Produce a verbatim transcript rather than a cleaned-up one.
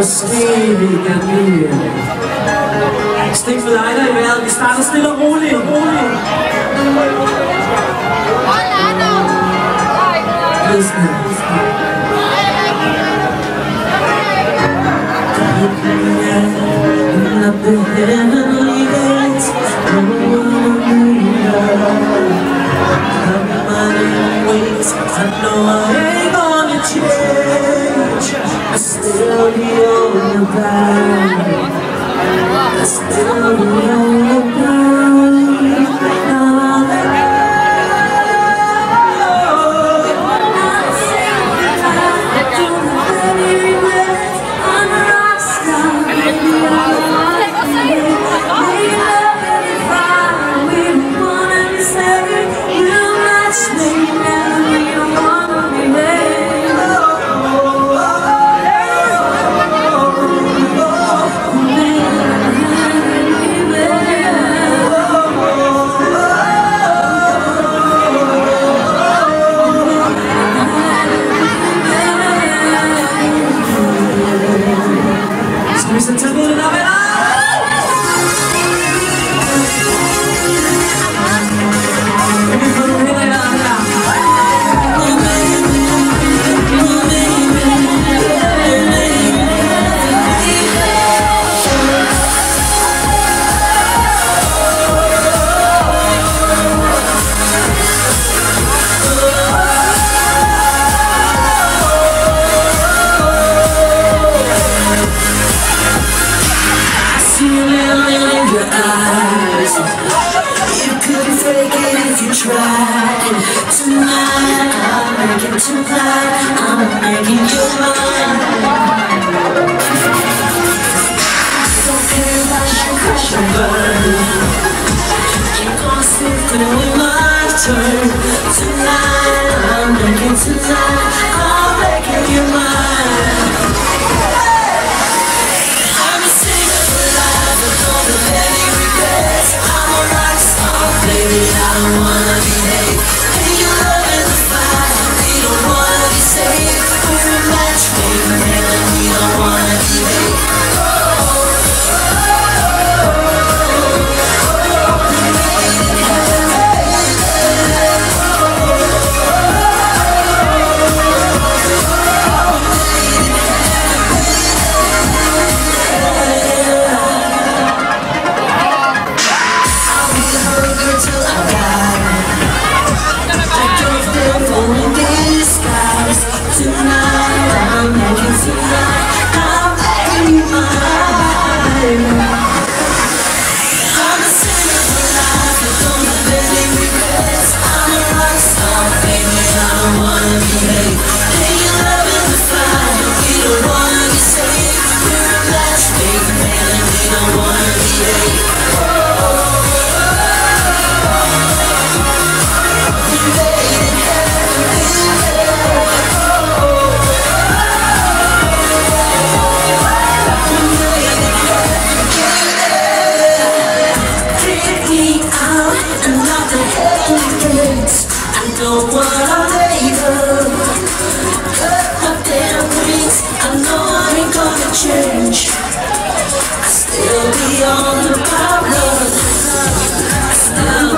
måske vi kan blive. Stik for dig der i vejret. Vi starter stille og roligt. Listen. Looking up the heavenly gates, I know I ain't gonna change. I still be on the ground. I still be on the ground. Now I tonight, I'm making tonight, I'm making you mine. Don't care about your crash and burn. You're gonna slip through in my turn. Tonight, I'm making tonight, I'm making you mine. I'm a singer for life with all the petty regrets. I'm a rock star, baby, I don't wanna behave. Change. I still be on the power. I still